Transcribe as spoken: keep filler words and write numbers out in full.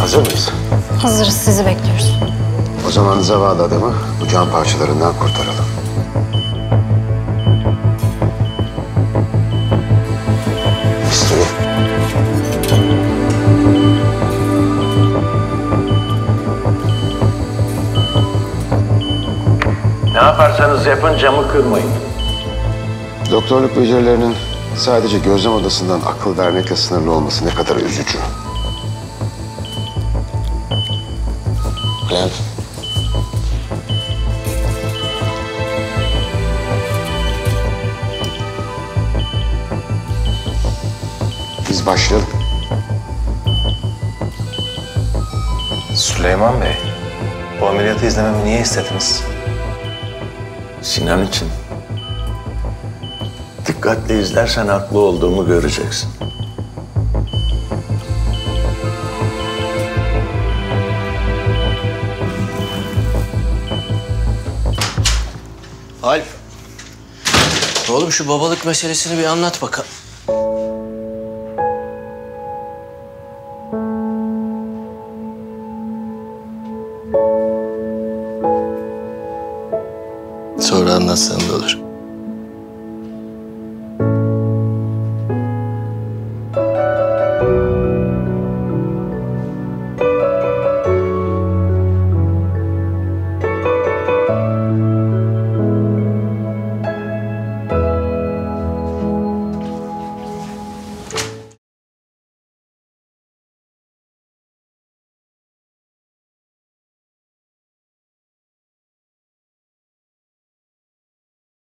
Hazır mıyız? Hazırız, sizi bekliyoruz. O zaman zavallı adamı bu can parçalarından kurtaralım. Mystery. Ne yaparsanız yapın camı kırmayın. Doktorluk becerilerinin sadece gözlem odasından akıl vermekle sınırlı olması ne kadar üzücü. Bülent. Biz başlayalım. Süleyman Bey, bu ameliyatı izlememi niye istediniz? Sinan için. Dikkatli izlersen haklı olduğumu göreceksin. Alp. Oğlum şu babalık meselesini bir anlat bakalım. Sonra anlatsan da olur.